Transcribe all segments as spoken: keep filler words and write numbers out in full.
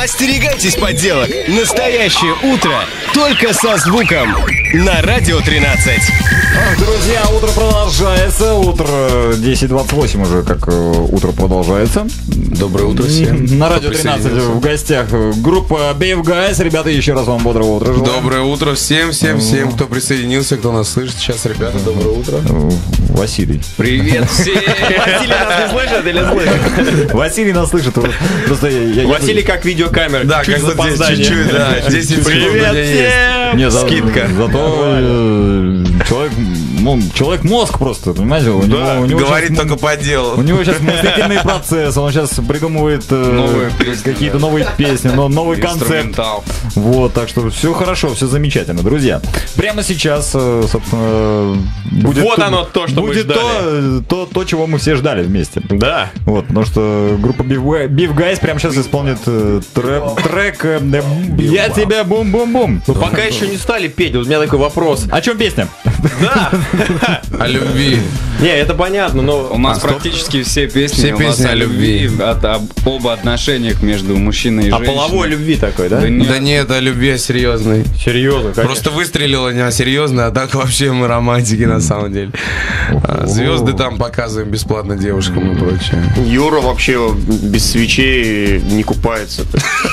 Остерегайтесь подделок. Настоящее утро только со звуком. На Радио тринадцать. Друзья, утро продолжается. Утро десять двадцать восемь уже, как утро продолжается. Доброе утро всем. На Радио тринадцать в гостях группа би эф Guys. Ребята, еще раз вам бодрого утра желаю. Доброе утро всем, всем, всем, кто присоединился, кто нас слышит сейчас. Ребята, доброе утро. Василий. Привет всем. Василий нас не слышит или слышит? Василий нас слышит. Просто я, Василий я... как видеокамера. Да, чуть как здесь чуть-чуть, да. десять секунд у меня есть. Не, за, скидка. Зато э, человек, ну, человек мозг просто, понимаете? У него, да, у него говорит сейчас, только по делу. У него сейчас мыслительный процесс, он сейчас придумывает э, какие-то да. новые песни, но новый концепт. Вот, так что все хорошо, все замечательно, друзья. Прямо сейчас, собственно, будет вот то, оно то, что будет мы ждали. То, то, то, чего мы все ждали вместе. Да. Вот, потому что группа би эф Guys прямо сейчас исполнит э, трек, трек э, «Я тебя бум-бум-бум». Ну пока еще не стали петь, вот у меня такой вопрос. О чем песня? Да. О любви. Не, это понятно, но... У нас а, практически стоп. все песни, все песни о любви. От, об, об отношениях между мужчиной и женщиной. О половой любви такой, да? Да нет, да нет, о любви, о серьезной. Серьезно, конечно. Просто выстрелила не о серьезной, а так вообще мы романтики на самом деле. Звезды там показываем бесплатно девушкам и прочее. Юра вообще без свечей не купается.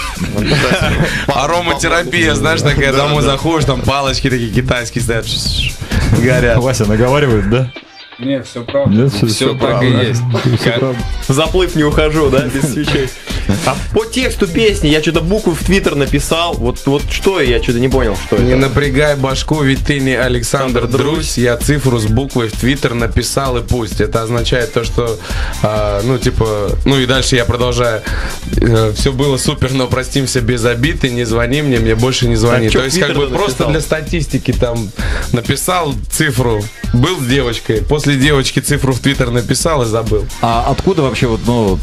Ароматерапия, знаешь, такая, домой заходишь, там палочки такие китайские стоят, горят. Вася наговаривает, да? Нет, все правда. Нет, все, все, все так правда. и есть. Как... Заплыв не ухожу, да, без свечей. А по тексту песни я что-то буквы в Твиттер написал. Вот, вот что я что-то не понял, что не это. Не напрягай башку, ведь ты не Александр Друзь. Я цифру с буквой в Твиттер написал и пусть. Это означает то, что, э, ну, типа, ну и дальше я продолжаю. Э, все было супер, но простимся без обид. И не звони мне, мне больше не звони. А то есть, как бы написал? просто для статистики там написал цифру, был с девочкой. После девочки цифру в Твиттер написал и забыл. А откуда вообще вот, ну, вот,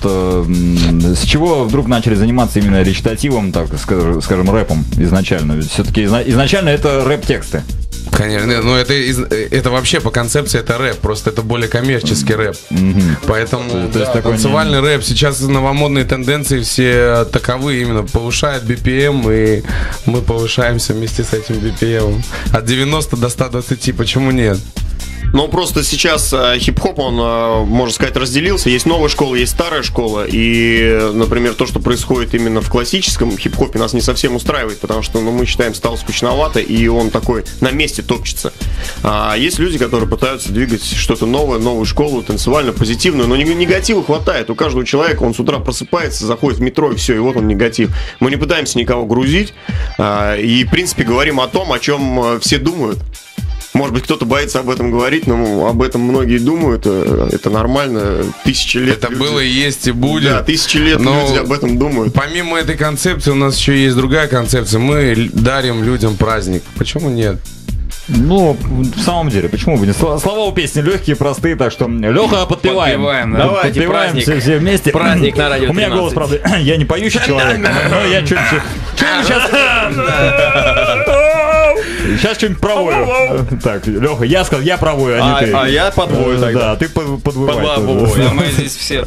э, с чего вдруг начали заниматься именно речитативом, так скажем, скажем рэпом изначально? Ведь все-таки изна- изначально это рэп-тексты. Конечно, но это, это вообще по концепции это рэп, просто это более коммерческий рэп. Mm-hmm. Поэтому то, то есть да, танцевальный не... рэп, сейчас новомодные тенденции все таковы, именно повышают би пи эм, и мы повышаемся вместе с этим би пи эм. От девяноста до ста двадцати, почему нет? Ну, просто сейчас э, хип-хоп, он, э, можно сказать, разделился. Есть новая школа, есть старая школа. И, например, то, что происходит именно в классическом хип-хопе, нас не совсем устраивает, потому что, ну, мы считаем, стало скучновато, и он такой на месте топчется. А есть люди, которые пытаются двигать что-то новое, новую школу, танцевальную, позитивную, но негатива хватает. У каждого человека, он с утра просыпается, заходит в метро, и все, и вот он негатив. Мы не пытаемся никого грузить, э, и, в принципе, говорим о том, о чем все думают. Может быть, кто-то боится об этом говорить, но об этом многие думают. Это нормально. Тысячи лет. Это люди... было, есть и будет. Да, тысячи лет но люди об этом думают. Помимо этой концепции, у нас еще есть другая концепция. Мы дарим людям праздник. Почему нет? Ну, в самом деле, почему бы не? Слова у песни легкие, простые, так что, Леха, подпеваем. Подпеваем, да. Давайте, подпеваем праздник. все, все вместе. Праздник на Радио тринадцать. У меня голос, правда, я не поющий человек, но я чуть-чуть... Сейчас... Сейчас что-нибудь провою. Так, Леха, я сказал, я провою, а не ты. А я подвою тогда. Да, ты подвывай. А мы здесь все...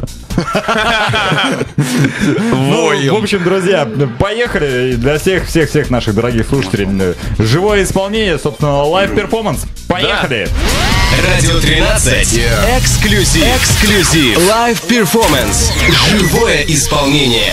Ну, в общем, друзья, поехали. Для всех, всех, всех наших дорогих слушателей живое исполнение, собственно, лайв-перформанс. Поехали. Радио тринадцать. Yeah. Эксклюзив. Эксклюзив. Лайв-перформанс. Живое исполнение.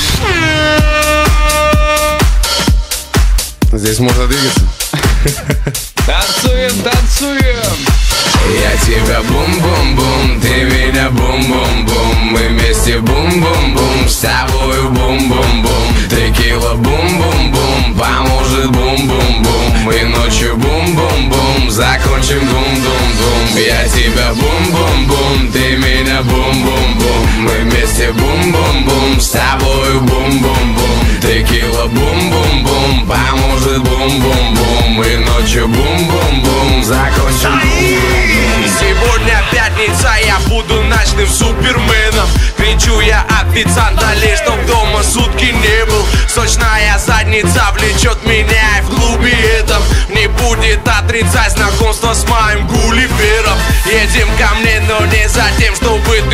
Здесь можно двигаться. Танцуем, танцуем. Я тебя бум-бум-бум, ты меня бум-бум-бум. Мы вместе бум-бум-бум, с тобою бум-бум-бум. Текила бум-бум-бум, поможет бум-бум-бум. И ночью бум-бум-бум, закончим бум-бум-бум. Я тебя бум-бум-бум, ты меня бум-бум-бум. Мы вместе бум-бум-бум, с тобою бум-бум-бум. Текила бум-бум-бум, поможет бум-бум-бум. И ночью бум-бум-бум, закончим бум-бум-бум. Сегодня пятница, я буду ночным суперменом. Кричу я официанта, лишь чтоб дома сутки не был. Сочная задница влечет меня и в клубе этом не будет отрицать знакомство с моим Гулливером. Едем ко мне, но не за тем, чтобы ты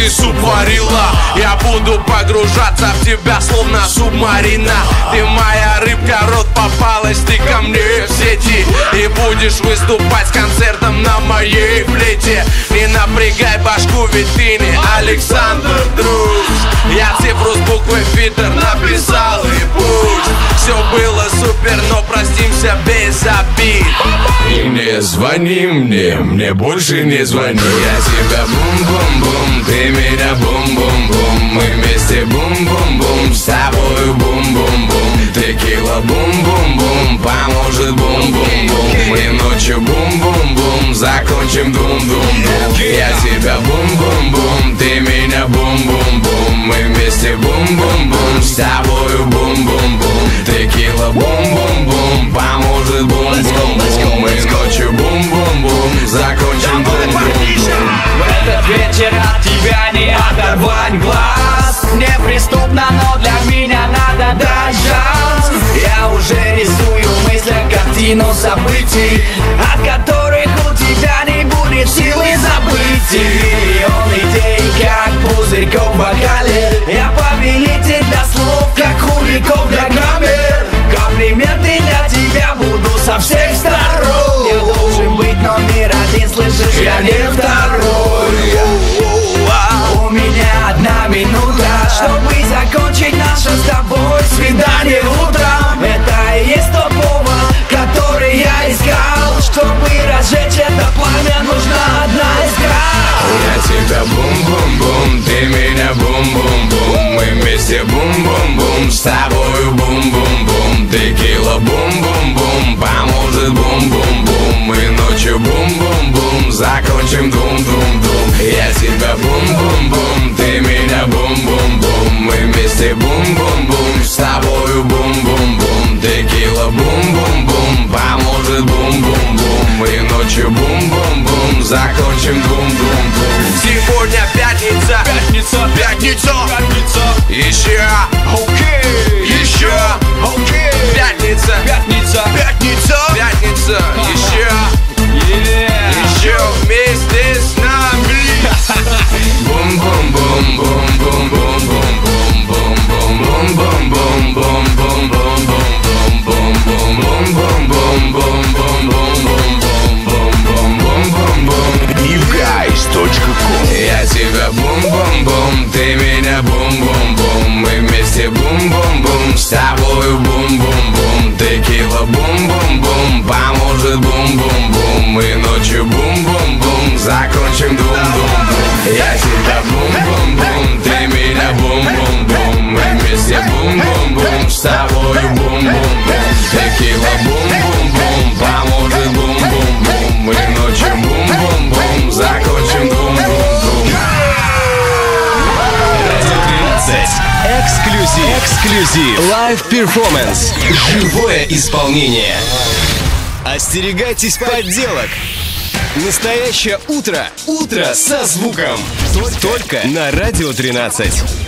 ты субварила. Я буду погружаться в тебя, словно субмарина. Ты моя рыбка, рот попалась, ты ко мне в сети. И будешь выступать с концертом на моей флейте. Не напрягай башку, ведь ты не Александр Друж. Я цифру с буквы Питер написал, и пусть все было супер, но простимся без обид. И не звони мне, мне больше не звони. Я тебя бум-бум-бум, ты меня бум-бум-бум. Мы вместе бум-бум-бум, с тобою бум-бум-бум. Текила бум-бум-бум, поможет бум-бум-бум. И ночью бум-бум-бум, закончим дум-дум-дум. Я тебя бум-бум-бум, ты меня бум-бум-бум. Мы вместе бум-бум-бум, с тобою бум-бум-бум. Текила бум-бум-бум, поможет бум-бум-бум. Мы ночью бум-бум-бум, закончим бум-бум-бум. В этот вечер от тебя не оторвать глаз. Неприступно, но для меня надо дать шанс. Я уже рисую в мыслях картину событий, от которых у тебя не будет силы забыть. Миллион идей, как пузырьков в бокале. Я повелитель для слов, как хуликов для камер. Комплименты для тебя буду со всех сторон. Я должен быть номер один, слышишь, я не второй. У меня одна минута, чтобы закончить наше с тобой свидание утром. Это и есть тот повод, который я искал. Чтобы разжечь это пламя, нужна одна искра. Я тебя бум-бум-бум, ты меня бум-бум-бум. Мы вместе бум-бум-бум, с тобою бум-бум-бум. Текила бум-бум-бум, поможет бум-бум-бум. Мы ночью бум-бум-бум, закончим дум-дум-дум. Я тебя бум-бум-бум, ты меня бум-бум-бум. Мы вместе бум-бум-бум, с тобою бум-бум-бум. Текила бум-бум-бум, поможет бум-бум-бум. Мы ночью бум-бум-бум, закончим дум-дум-дум. Сегодня пятница, пятница, пятница, пятница. Еще, окей, еще, окей. Пятница, пятница, пятница, пятница. Еще, еще вместе с нами. Бум-бум-бум, бум-бум-бум, бум-бум-бум, бум-бум-бум, бум-бум-бум, бум-бум-бум, бум-бум-бум, бум-бум-бум. Ивгайс точка ком. Я тебя бум-бум-бум, ты меня бум-бум-бум. Мы вместе бум-бум-бум, с тобою бум-бум-бум. Текила бум-бум-бум, поможет бум-бум-бум. Мы ночью бум-бум-бум, закончим дум-дум-дум. Я тебя бум-бум-бум, ты меня бум-бум-бум. Мы вместе бум-бум-бум, с тобою бум-бум-бум. Текила бум-бум-бум, поможет бум-бум-бум. Мы ночью бум-бум-бум, закончим дум-дум-дум. Радио тринадцать. Эксклюзив. Эксклюзив. Лайв перформанс. Живое исполнение. Остерегайтесь подделок. Настоящее утро. Утро со звуком. Только на Радио тринадцать.